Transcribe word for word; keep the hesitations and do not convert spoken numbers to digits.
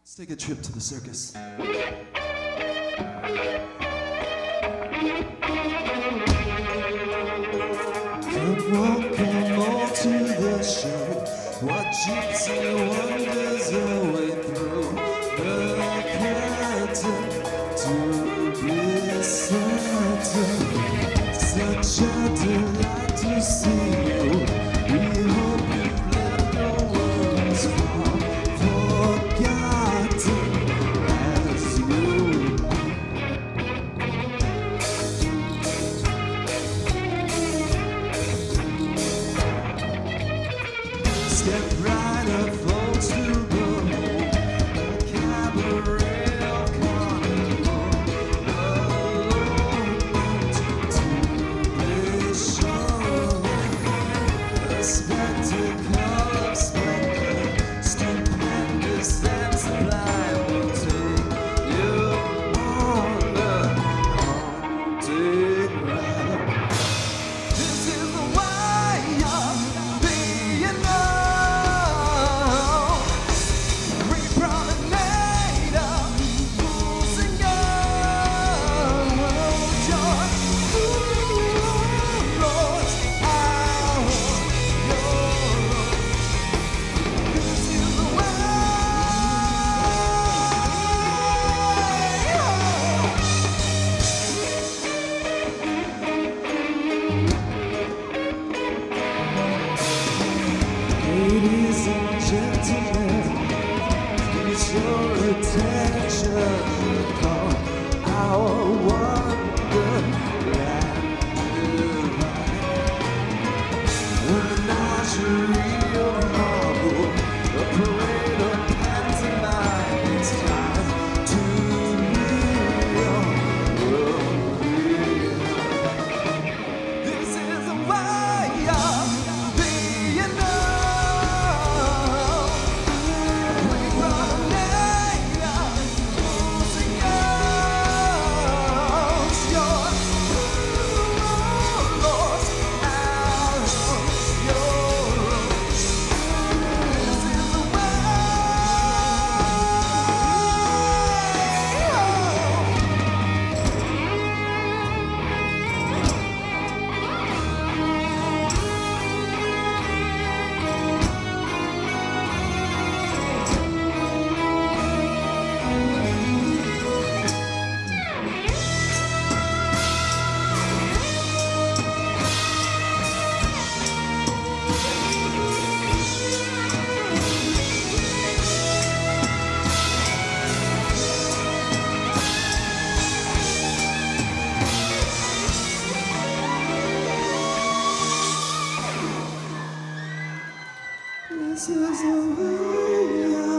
Let's take a trip to the circus. I'm walking on to the show. What gypsy wonders her way through the curtain to be certain. Such a delight to see you. We hope you've left your worries far forgotten as you. Step right up, folks, to the home, a cabaret or carnival, allurement to this show, a spectacle of splendor, stupendous and sublime will take you on a haunting ride. This is the way of being known. Ladies and gentlemen, please your attention upon our Wonderland divine. A menagerie of marble, a parade of pantomime. It's time to live your world behind. This is a way of being known. This is the way